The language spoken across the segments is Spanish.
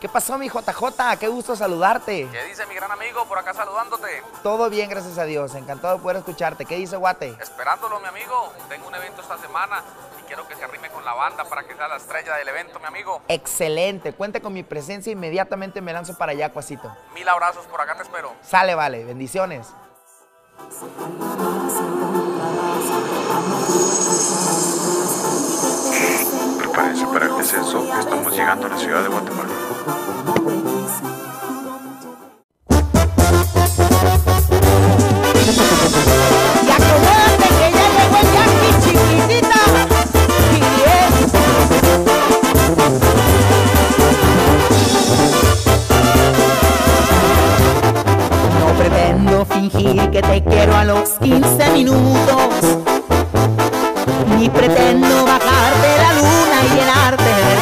¿Qué pasó, mi JJ? Qué gusto saludarte. ¿Qué dice mi gran amigo? Por acá saludándote. Todo bien, gracias a Dios. Encantado de poder escucharte. ¿Qué dice Guate? Esperándolo, mi amigo. Tengo un evento esta semana y quiero que se arrime con la banda para que sea la estrella del evento, mi amigo. Excelente. Cuente con mi presencia. Inmediatamente me lanzo para allá, Cuasito. 1000 abrazos, por acá te espero. Sale, vale. Bendiciones. Prepárense para el descenso, que estamos llegando a la ciudad de Guatemala. Y acomódate que ya llegó el Yankee, chiquitita. Y no pretendo fingir que te quiero a los 15 minutos, ni pretendo bajarte la luna y llenarte de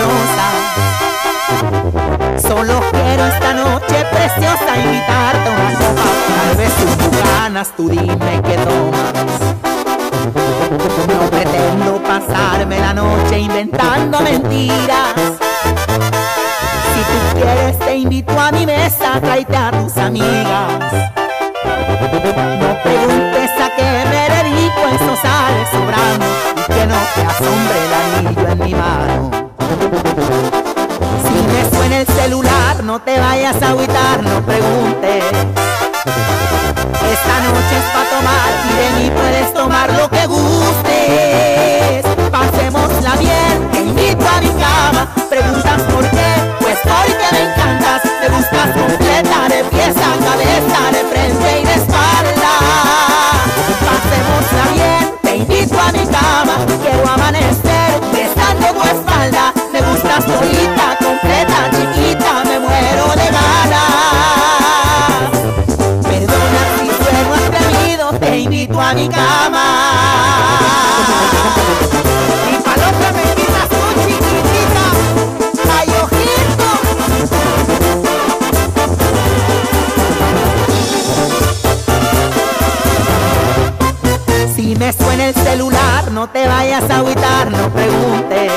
rosas. Solo quiero esta noche preciosa invitarte a una copa. Tal vez si tú ganas, tú dime qué tomas. No pretendo pasarme la noche inventando mentiras. Si tú quieres te invito a mi mesa, tráete a tus amigas. No preguntes a qué me dedico, eso sale sobrando. Y que no te asombre el anillo en mi mano. Si me suena el celular, no te vayas a agüitar, no preguntes. Esta noche es pa' tomar y de mí puedes tomar lo que gustes. Pasémosla bien, te invito a mi cama. Preguntas por qué, pues porque me encantas. Me buscas completa, de pies a cabeza, de frente y de espalda. Pasémosla bien, te invito a mi cama. Quiero amanecer besando tu espalda. Me gustas solita, completa, chiquita, me muero de ganas. Perdona si sueno atrevido, te invito a mi cama. Y pa' lo que me quitas tú, chiquitita, ay, ojito. Si me suena el celular, no te vayas a agüitar, no preguntes.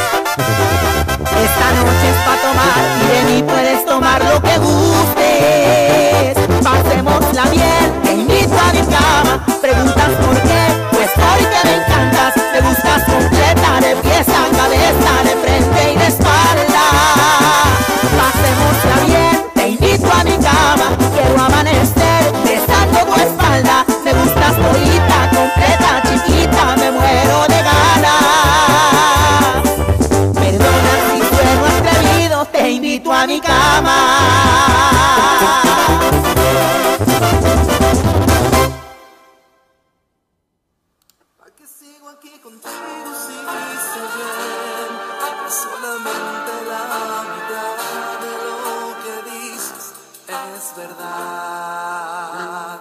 Esta noche es pa' tomar y de mí puedes tomar lo que gustes. Pasémosla bien, te invito a mi cama. Preguntas por qué, pues porque me encantas. Me buscas completa, de pies a cabeza, de frente y de espalda. Pasémosla bien, te invito a mi cama. Quiero amanecer besando tu espalda. Me gustas solita, completa, chiquita, me muero de ganas. Perdona si sueno atrevido, te invito a mi cama. ¿Para qué sigo aquí contigo si hice bien? Solamente la mitad de lo que dices es verdad.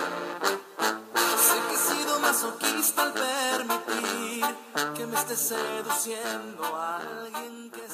Sé que he sido masoquista al permitir que me estés seduciendo a alguien que